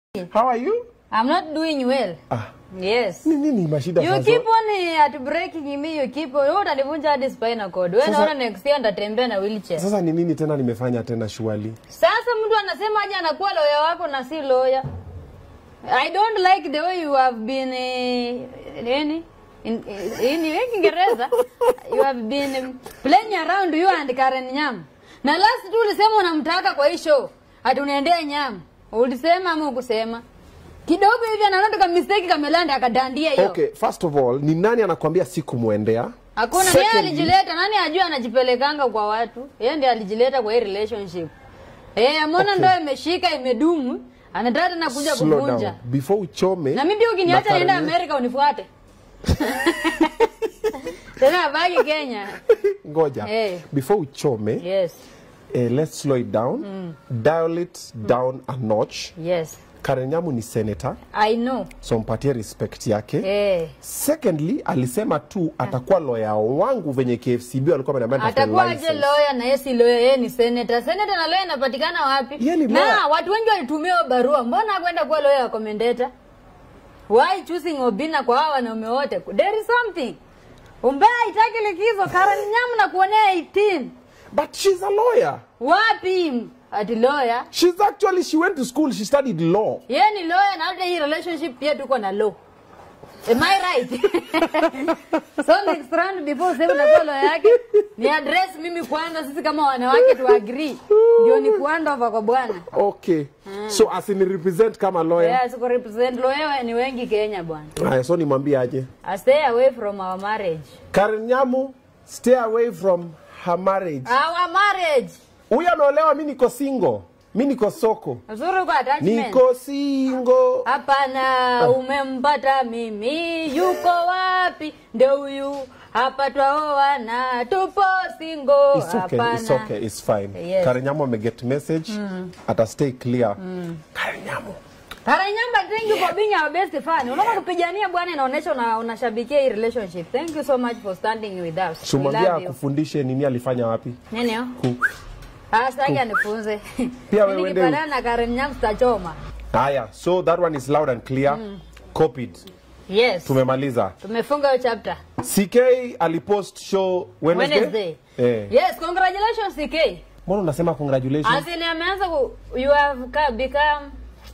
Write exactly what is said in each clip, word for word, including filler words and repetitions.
How are you? I'm not doing well. Ah. Yes. Nini ni mashida you sasa? keep on uh, at breaking me, you keep on. Wewe utanivunja hadi spinal cord. Wewe naona next year nitatembea na wheelchair. Sasa ni nini tena nimefanya tena shwali? Sasa mtu anasema aje anakuwa lawyer wako na si lawyer. I don't like the way you have been uh, nini? In in Kiingereza you have been um, playing around you and Karen Nyam. Na last tu ulisema unamtaka kwa hii show. Ati unaendea Nyam. Ulisema ama ukusema? Kidogo hivi anaona kama mistake kamelanda akadandia hiyo. Okay, first of all, ni nani anakuambia sikumuendea? Hakuna, yeye alijileta, nani ajua anajipelekanga kwa watu. Yeye ndiye alijileta kwa hii relationship. Eh, amona Okay. ndio imeshika imedumu, anataka na kuja kuvunja. Before uchome. Na mimi pia ukiniacha naenda America unifuate. Tena bagi Kenya. Ngoja. Hey. Before uchome. Yes. Eh, let's slow it down. Mm. Dial it mm. down a notch. Yes. Karen Nyamu ni senator. I know. So mpatie respect yake. Eh. Secondly, alisema tu atakuwa lawyer wangu venye K F C B walikuwa wamenambia atakuwa aje lawyer na yeye si lawyer, yeye ni senator. Senator na lawyer inapatikana wapi? Na watu wengi walitumia barua. Mbona kwenda kuwa lawyer wa commentator? Why choosing Obina kwa hawa wanaume wote? There is something. Umbea itaki likizo Karen Nyamu na kuonea eighteen. But she's a lawyer. Wapi? Ati lawyer? She's actually, she went to school, she studied law. Yeye ni lawyer na hata hii relationship pia tuko na law. Am I right? So next round before sema na kwa lawyer yake ni address mimi kwanza, sisi kama wanawake tu agree. Ndio ni kuanda over kwa bwana. Okay. Mm. So as in represent kama lawyer. Yes, ko represent lawyer ni wengi Kenya bwana. Haya, so nimwambie aje. I stay away from our marriage. Karen Nyamu, stay away from her marriage. Our marriage. Huyu anaolewa, mimi niko single. Mimi niko soko. Nzuri kwa attachment. Niko single. Hapana, umempata mimi. Yuko wapi? Ndio huyu. Hapa twaoana, tupo single. It's okay, Hapana. it's okay, it's fine. Yes. Karen Nyamu ame get message. Mm. Ata stay clear. Mm. Karen Nyamu. Karen Nyamu, thank you for being our best fan. Unaona kupigania bwana inaonyesha una unashabikia hii relationship. Thank you so much for standing with us. Sumambia kufundishe nini alifanya wapi? Nini yo? Ah, sasa nifunze. Pia wewe ndio. Nikipana na Karen Nyamu tutachoma. Haya, so that one is loud and clear. Mm. Copied. Yes. Tumemaliza. Tumefunga hiyo chapter. C K alipost show Wednesday. Wednesday. Eh. Yes, congratulations C K. Mbona unasema congratulations? Asili ameanza ku you have become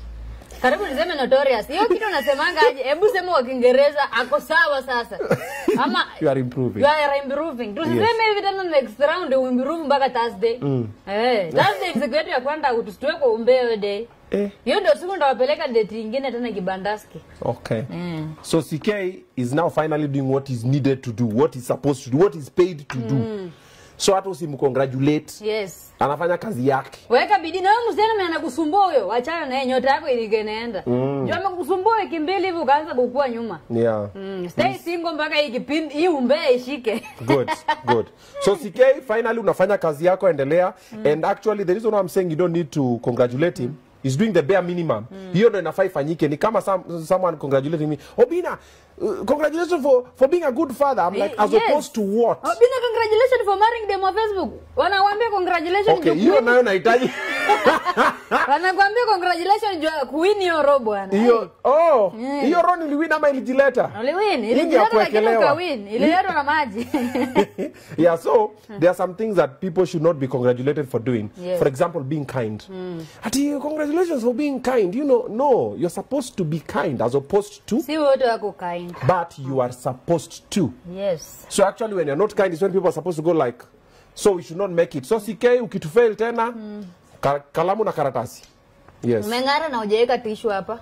karibu niseme notorious. Hiyo kitu unasemanga aje? Hebu sema kwa Kiingereza ako sawa sasa. Ama you are improving. You are improving. Tuseme Yes. hivi tena next round we improve mpaka Thursday. Mm. Eh, Thursday is great ya kwenda utustue kwa umbeo day. Eh. Hiyo ndio siku ndo wapeleka date nyingine tena Kibandaski. Okay. Mm. So C K is now finally doing what is needed to do, what is supposed to do, what is paid to mm. do. So hata usimcongratulate. Yes. Anafanya kazi yake. Weka bidii na wewe msichana anakusumbua huyo. Achana na yeye, nyota yako ilikeneenda. Mm. Ndio amekusumbua wiki mbili hivi ukaanza kukua nyuma. Yeah. Mm. Stay yes. single mpaka hii kipindi hii umbea ishike. Good. Good. So C K finally unafanya kazi yako, endelea. Mm. And actually the reason why I'm saying you don't need to congratulate him, mm. is doing the bare minimum. Hiyo ndio inafaa ifanyike. Ni kama some, someone congratulating me. Obina, uh, congratulations for for being a good father. I'm like, as yes. opposed to what? Obina, congratulations for marrying them on Facebook. Wanawaambia congratulations. Okay, hiyo nayo nahitaji. Wanakuambia congratulations jo queen hiyo robo bwana. Hiyo oh, hiyo ro niliwin ama ilijileta? Niliwin, ilijileta lakini ukawin. Ililetwa na maji. Yeah, so there are some things that people should not be congratulated for doing. Yes. For example, being kind. Mm. Ati congratulations for being kind. You know, no, you're supposed to be kind as opposed to. Si wote wako kind. But you are supposed to. Yes. So actually when you're not kind is when people are supposed to go like, so we should not make it. So C K ukitufail tena, mm. ka, kalamu na karatasi. Yes. Umengara na hujaweka tissue hapa.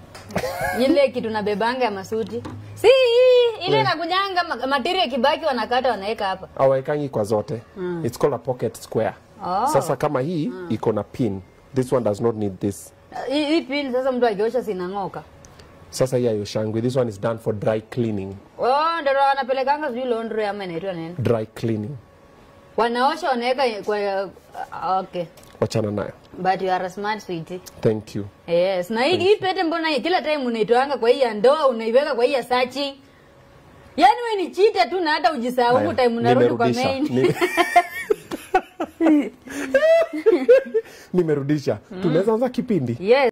Ile kitu na bebanga ya masuti. Si ile yeah. nakujanga material kibaki wanakata wanaweka hapa. Hawaikangi kwa zote. Mm. It's called a pocket square. Oh. Sasa kama hii mm. iko na pin. This one does not need this. Hii uh, pin sasa mtu akiosha sinangoka. Sasa hii yoshangwe. This one is done for dry cleaning. Oh, ndio wanapelekanga sijui laundry ama inaitwa nini? Dry cleaning. Wanaosha wanaweka kwa uh, okay. Wachana nayo. But you are a smart sweetie. Thank you. Yes, na hii hii pete mbona kila time unaitoanga kwa hii ya ndoa unaiweka kwa hii ya searching. Yaani wewe ni cheater tu na hata ujisahau time unarudi kwa main. Nimerudisha. Mm. Tunaweza anza kipindi. Yes.